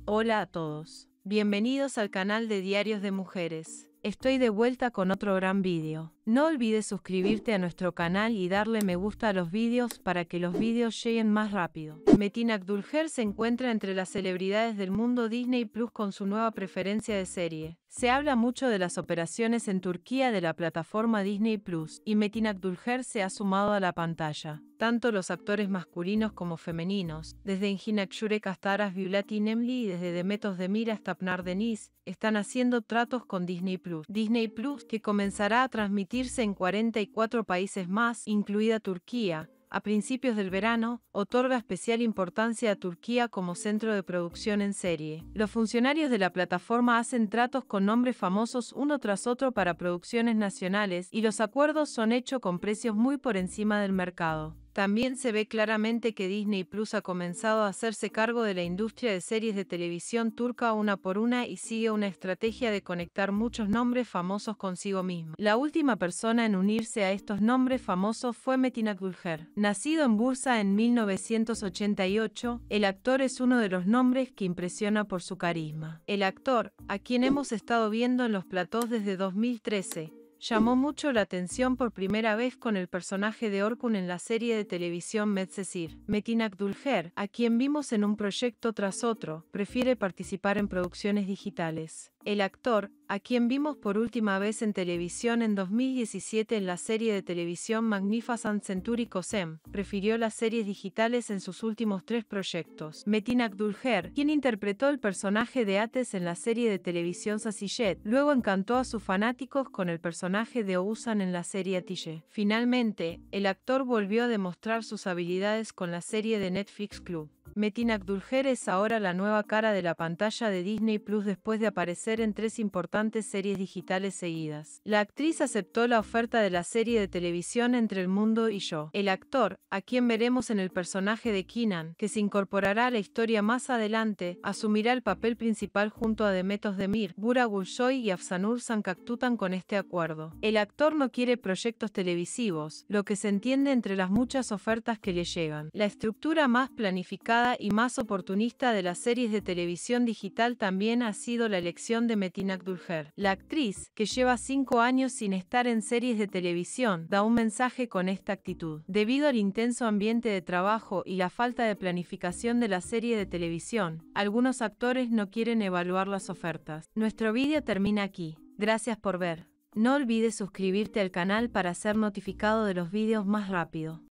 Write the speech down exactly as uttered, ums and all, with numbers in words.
Hola a todos. Bienvenidos al canal de Diarios de Mujeres. Estoy de vuelta con otro gran vídeo. No olvides suscribirte a nuestro canal y darle me gusta a los vídeos para que los vídeos lleguen más rápido. Metin Akdülker se encuentra entre las celebridades del mundo Disney Plus con su nueva preferencia de serie. Se habla mucho de las operaciones en Turquía de la plataforma Disney Plus, y Metin Akdülker se ha sumado a la pantalla. Tanto los actores masculinos como femeninos, desde Engin Akşurek hasta Aras Bulat Nemli y desde Demet Özdemir hasta Pınar Deniz, están haciendo tratos con Disney Plus. Disney Plus, que comenzará a transmitirse en cuarenta y cuatro países más, incluida Turquía, a principios del verano, otorga especial importancia a Turquía como centro de producción en serie. Los funcionarios de la plataforma hacen tratos con nombres famosos uno tras otro para producciones nacionales, y los acuerdos son hechos con precios muy por encima del mercado. También se ve claramente que Disney Plus ha comenzado a hacerse cargo de la industria de series de televisión turca una por una y sigue una estrategia de conectar muchos nombres famosos consigo mismo. La última persona en unirse a estos nombres famosos fue Metin Akdülker. Nacido en Bursa en mil novecientos ochenta y ocho, el actor es uno de los nombres que impresiona por su carisma. El actor, a quien hemos estado viendo en los platós desde dos mil trece, llamó mucho la atención por primera vez con el personaje de Orkun en la serie de televisión Medcezir. Metin Akdülker, a quien vimos en un proyecto tras otro, prefiere participar en producciones digitales. El actor, a quien vimos por última vez en televisión en dos mil diecisiete en la serie de televisión Magnificent Century Cosem, prefirió las series digitales en sus últimos tres proyectos. Metin Akdülker, quien interpretó el personaje de Ateş en la serie de televisión Sasiyet, luego encantó a sus fanáticos con el personaje de Oğuzhan en la serie Atiye. Finalmente, el actor volvió a demostrar sus habilidades con la serie de Netflix Club. Metin Akdülker es ahora la nueva cara de la pantalla de Disney Plus después de aparecer en tres importantes series digitales seguidas. La actriz aceptó la oferta de la serie de televisión Entre el Mundo y Yo. El actor, a quien veremos en el personaje de Kenan, que se incorporará a la historia más adelante, asumirá el papel principal junto a Demet Özdemir, Burak Gülsoy y Afsanur Sancaktutan con este acuerdo. El actor no quiere proyectos televisivos, lo que se entiende entre las muchas ofertas que le llegan. La estructura más planificada y más oportunista de las series de televisión digital también ha sido la elección de Metin Akdülker. La actriz, que lleva cinco años sin estar en series de televisión, da un mensaje con esta actitud. Debido al intenso ambiente de trabajo y la falta de planificación de la serie de televisión, algunos actores no quieren evaluar las ofertas. Nuestro vídeo termina aquí. Gracias por ver. No olvides suscribirte al canal para ser notificado de los vídeos más rápido.